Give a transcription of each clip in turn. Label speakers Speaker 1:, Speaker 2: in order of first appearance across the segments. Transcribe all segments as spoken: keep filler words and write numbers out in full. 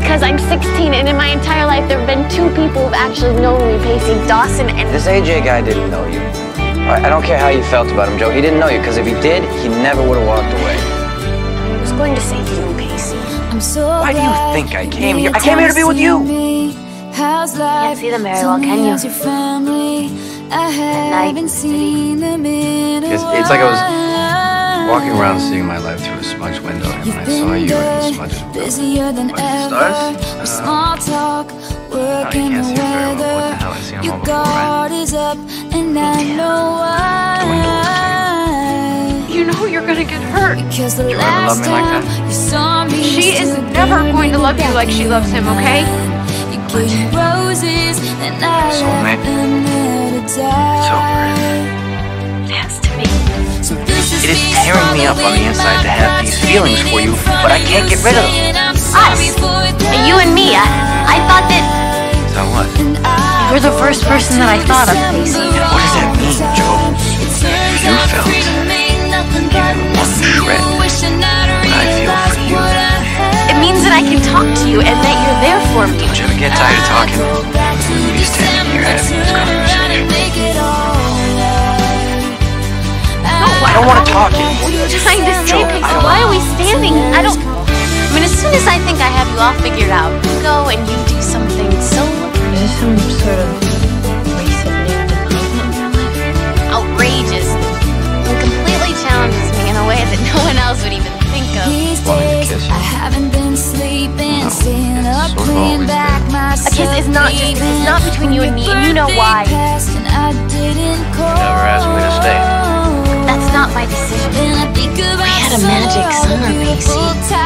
Speaker 1: because I'm sixteen, and in my entire life there have been two people who've actually known me, Pacey, Dawson and...
Speaker 2: This A J guy didn't know you. I don't care how you felt about him, Joe. He didn't know you, because if he did, he never would have walked away.
Speaker 1: I was going to save you, Pacey.
Speaker 2: Why do you think I came here? I came here to be with you!
Speaker 1: You can't see them very well, can you? At night in the city.
Speaker 3: It's, it's like I was walking around seeing my life through a smudge window, and when I saw you and the smudges were like stars. Uh, no, you can't see it very well. What the hell? I've seen them all before, right?
Speaker 4: You know you're gonna get hurt.
Speaker 3: Did you ever love me like that?
Speaker 4: She is never going to love you like she loves him, okay?
Speaker 3: Soulmate. It's over.
Speaker 1: It has to be.
Speaker 3: It is tearing me up on the inside to have these feelings for you, but I can't get rid of them.
Speaker 1: Us? You and me. I, I thought that...
Speaker 3: So what?
Speaker 1: You're the first person that I thought of, Pacey.
Speaker 3: What does that mean, Joe? You felt even one shred what I feel for you.
Speaker 1: It means that I can talk to you and that you're there for me.
Speaker 3: Don't you ever get tired of talking? We'll be standing here having this conversation.
Speaker 1: No,
Speaker 3: I don't want to talk anymore.
Speaker 1: What are you trying to say, Pacey? Why are we standing? I don't... I mean, as soon as I think I have you all figured out, you go and you do something so...
Speaker 5: Is this some sort of recent new development in your life?
Speaker 1: outrageous and completely challenges me in a way that no one else would even think of.
Speaker 3: Wanting to kiss you. No, it's sort of always been.
Speaker 1: A kiss is not just a kiss, not between you and me, and you know why.
Speaker 3: You never asked me to stay.
Speaker 1: That's not my decision. We had a magic summer, Pacey.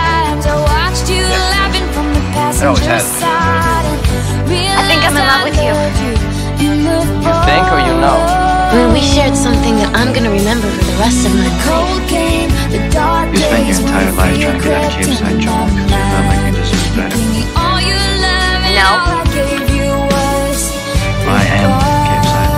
Speaker 3: I always had it.
Speaker 1: I think I'm in love with you.
Speaker 3: You think or you know?
Speaker 1: I mean, we shared something that I'm gonna remember for the rest of my life.
Speaker 3: You spent your entire life trying to get out of Cape Side, Joe, because you felt like you deserved better.
Speaker 1: No.
Speaker 3: I am Cape Side.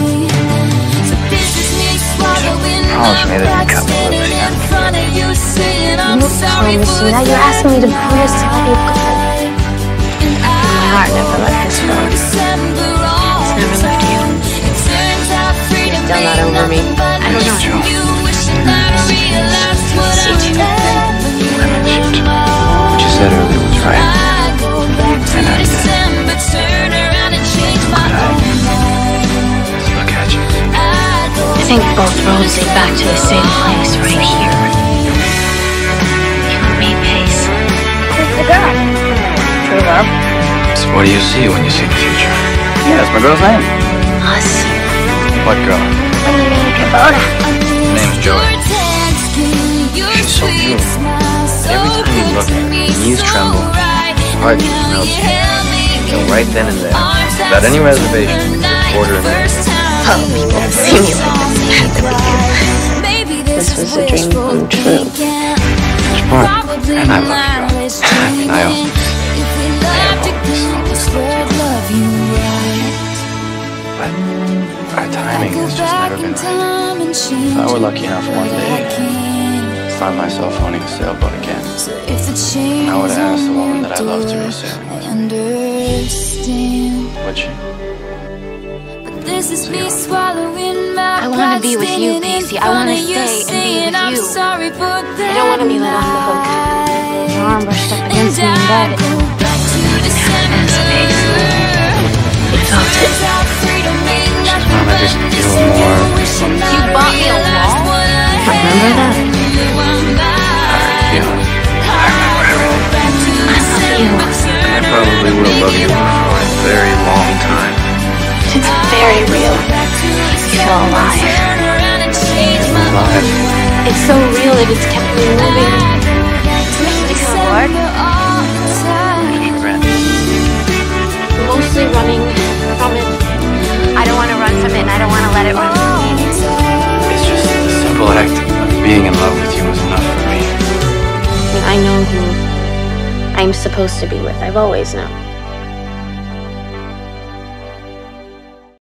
Speaker 3: Promise me that you cut me loose, yeah?
Speaker 1: You promised me that. You're asking me to promise to let you go. My heart never let this go. It's never left you. You've done that over me. I don't know.
Speaker 3: Joe.
Speaker 1: See you.
Speaker 3: I miss you too. What you said earlier was right. And I did. Look at I. Let's look at you.
Speaker 1: I think both roads lead back to the same place right here. You and me, Pace. Who's the girl? True love.
Speaker 3: So what do you see when you see the future?
Speaker 2: Yeah, that's my girl's name.
Speaker 1: Us.
Speaker 3: What girl?
Speaker 1: What do you mean, Kubota?
Speaker 3: Her name's Joey. She's so beautiful. Every time you look at her, your knees tremble, your heart just melts. You know, right then and there, without any reservation, you report her in there.
Speaker 1: Oh, people have seen you like this.
Speaker 5: This was a dream come true.
Speaker 3: It's fun. And I love you, Joe. I mean, I always, I have always, always loved you. But our timing has just never been right. If I were lucky enough one day to find myself owning a sailboat again, I would have asked the woman that I love to be sailing with me. Would she?
Speaker 1: I want to be with you, Pacey. I want to stay and be with you. I don't want to be let off the hook. Your arm brushed up against me in bed. As a Pace. You felt it.
Speaker 3: Just wanted to just feel more.
Speaker 1: You bought me a wall?
Speaker 5: Remember that?
Speaker 3: I feel it. I remember everything.
Speaker 1: I love you.
Speaker 3: And I probably will love you for a very long time.
Speaker 1: It's very real. You feel alive.
Speaker 3: Alive?
Speaker 1: It's so real that it's kept me moving. It's so hard.
Speaker 3: Regret.
Speaker 1: Mostly running from it. I don't want to run from it, and I don't want to let it run from me.
Speaker 3: It's just the simple act of being in love with you was enough for me.
Speaker 1: I mean, I know who I'm supposed to be with. I've always known.